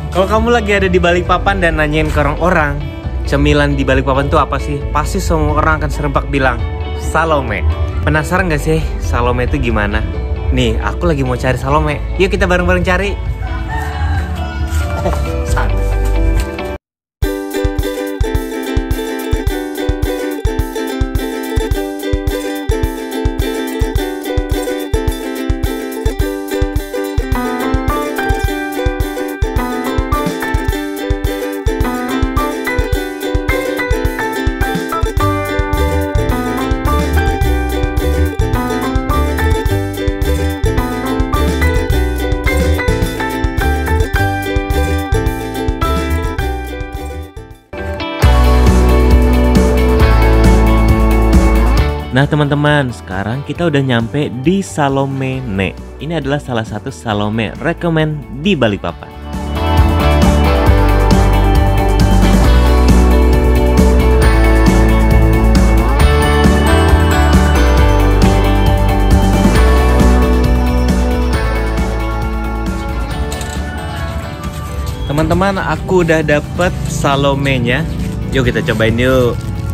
Kalau kamu lagi ada di Balikpapan dan nanyain ke orang-orang, cemilan di Balikpapan itu apa sih? Pasti semua orang akan serempak bilang, Salome. Penasaran gak sih Salome itu gimana? Nih, aku lagi mau cari Salome. Yuk kita bareng-bareng cari. Sana. Nah teman-teman, sekarang kita udah nyampe di Salome Ne. Ini adalah salah satu Salome recommend di Balikpapan. Teman-teman, aku udah dapet Salomenya. Yuk kita cobain yuk.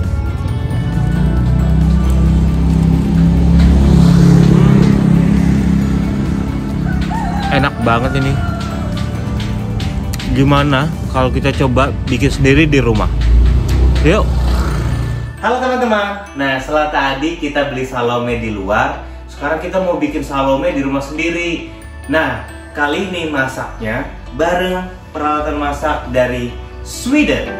Enak banget ini. Gimana kalau kita coba bikin sendiri di rumah? Yuk. Halo teman-teman. Nah, setelah tadi kita beli Salome di luar, sekarang kita mau bikin Salome di rumah sendiri. Nah, kali ini masaknya bareng peralatan masak dari Sweden.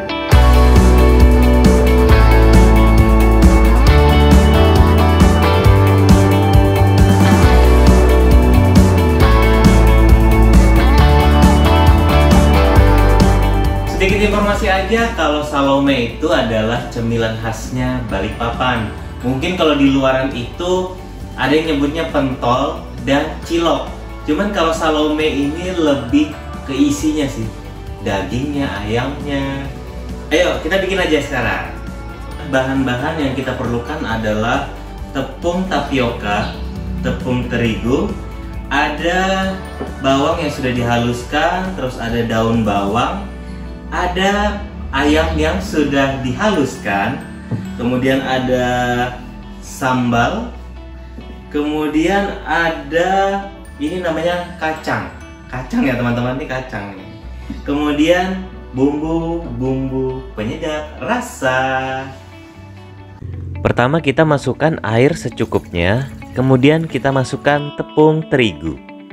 Sedikit informasi aja, kalau Salome itu adalah cemilan khasnya Balikpapan. Mungkin kalau di luaran itu ada yang nyebutnya pentol dan cilok. Cuman kalau Salome ini lebih ke isinya sih, dagingnya, ayamnya. Ayo kita bikin aja sekarang. Bahan-bahan yang kita perlukan adalah tepung tapioka, tepung terigu, ada bawang yang sudah dihaluskan, terus ada daun bawang, ada ayam yang sudah dihaluskan, kemudian ada sambal, kemudian ada ini namanya kacang ya teman-teman, ini kacang nih. Kemudian bumbu penyedap rasa. Pertama kita masukkan air secukupnya, kemudian kita masukkan tepung terigu.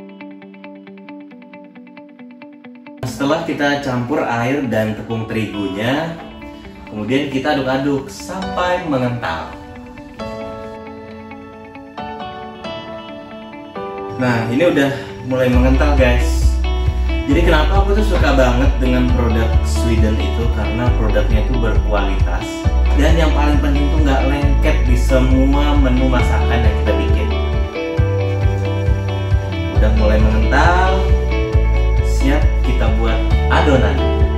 Setelah kita campur air dan tepung terigunya, kemudian kita aduk-aduk sampai mengental. Nah, ini udah mulai mengental guys. Jadi kenapa aku tuh suka banget dengan produk Sweden itu, karena produknya itu berkualitas. Dan yang paling penting tuh nggak lengket di semua menu masakan yang kita bikin. Udah mulai mengental, siap kita buat adonan.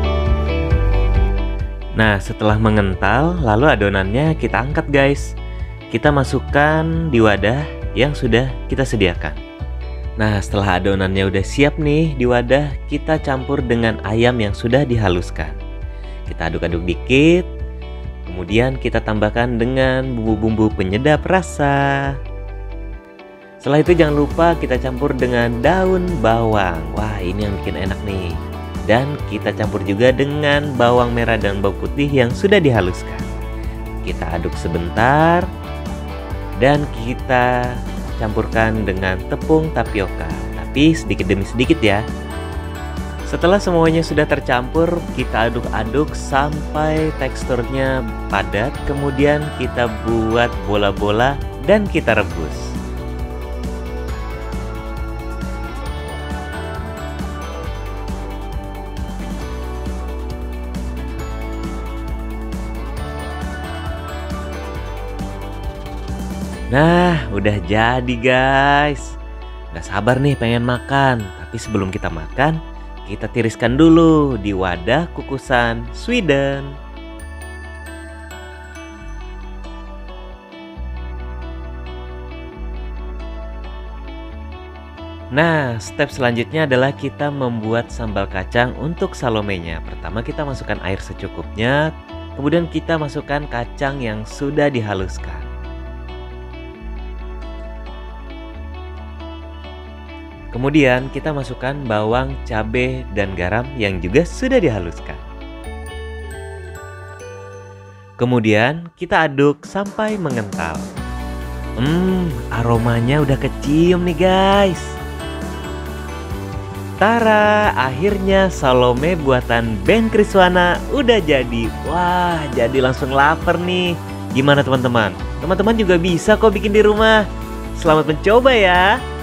Nah, setelah mengental, lalu adonannya kita angkat guys. Kita masukkan di wadah yang sudah kita sediakan. Nah, setelah adonannya udah siap nih di wadah, kita campur dengan ayam yang sudah dihaluskan. Kita aduk-aduk dikit, kemudian kita tambahkan dengan bumbu-bumbu penyedap rasa. Setelah itu jangan lupa kita campur dengan daun bawang. Wah, ini yang bikin enak nih. Dan kita campur juga dengan bawang merah dan bawang putih yang sudah dihaluskan. Kita aduk sebentar dan kita campurkan dengan tepung tapioka, tapi sedikit demi sedikit ya. Setelah semuanya sudah tercampur, kita aduk-aduk sampai teksturnya padat. Kemudian kita buat bola-bola dan kita rebus. Nah, udah jadi guys. Gak sabar nih pengen makan. Tapi sebelum kita makan, kita tiriskan dulu di wadah kukusan Sweden. Nah, step selanjutnya adalah kita membuat sambal kacang untuk salomenya. Pertama kita masukkan air secukupnya, kemudian kita masukkan kacang yang sudah dihaluskan. Kemudian kita masukkan bawang, cabai, dan garam yang juga sudah dihaluskan. Kemudian kita aduk sampai mengental. Aromanya udah kecium nih guys. Tara, akhirnya Salome buatan Ben Kriswana udah jadi. Wah, jadi langsung lapar nih. Gimana teman-teman? Teman-teman juga bisa kok bikin di rumah. Selamat mencoba ya.